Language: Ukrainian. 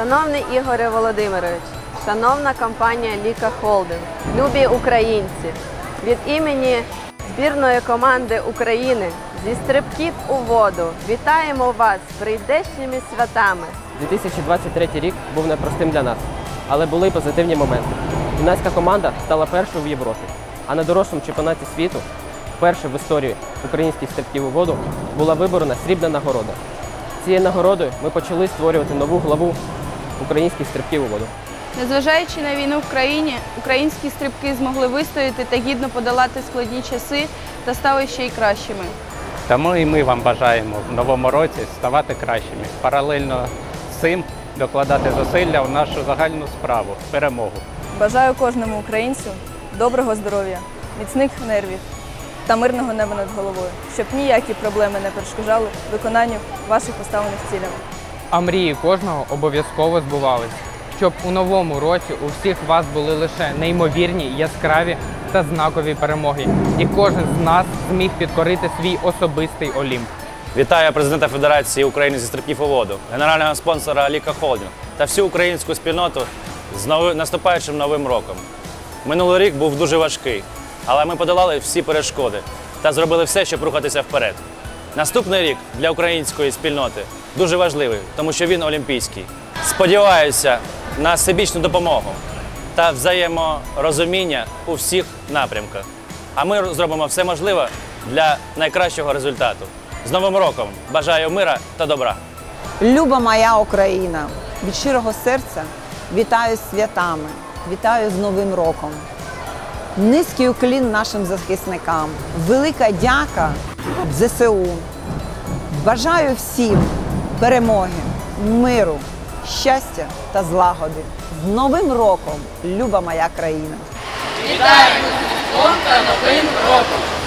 Шановний Ігоре Володимирович, шановна компанія Ліка Холдинг, любі українці, від імені збірної команди України зі стрибків у воду вітаємо вас з прийдешніми святами. 2023 рік був непростим для нас, але були й позитивні моменти. Юнацька команда стала першою в Європі, а на дорослому чемпіонаті світу вперше в історії українських стрибків у воду була виборена срібна нагорода. Цією нагородою ми почали створювати нову главу українських стрибків у воду. Незважаючи на війну в країні, українські стрибки змогли вистояти та гідно подолати складні часи та стали ще й кращими. Тому і ми вам бажаємо в новому році ставати кращими. Паралельно з цим докладати зусилля в нашу загальну справу – перемогу. Бажаю кожному українцю доброго здоров'я, міцних нервів та мирного неба над головою, щоб ніякі проблеми не перешкоджали виконанню ваших поставлених цілей. А мрії кожного обов'язково збувались, щоб у новому році у всіх вас були лише неймовірні, яскраві та знакові перемоги. І кожен з нас зміг підкорити свій особистий Олімп. Вітаю президента Федерації України зі стрибків у воду, генерального спонсора Ліка Холдинг та всю українську спільноту з наступаючим Новим роком. Минулий рік був дуже важкий, але ми подолали всі перешкоди та зробили все, щоб рухатися вперед. Наступний рік для української спільноти дуже важливий, тому що він олімпійський. Сподіваюся на всебічну допомогу та взаєморозуміння у всіх напрямках. А ми зробимо все можливе для найкращого результату. З Новим роком! Бажаю мира та добра! Люба моя Україна! Від щирого серця вітаю з святами, вітаю з Новим роком. Низький уклін нашим захисникам, велика дяка ЗСУ. Бажаю всім перемоги, миру, щастя та злагоди. З Новим роком, люба моя країна! Вітаємо з Різдвом та Новим роком!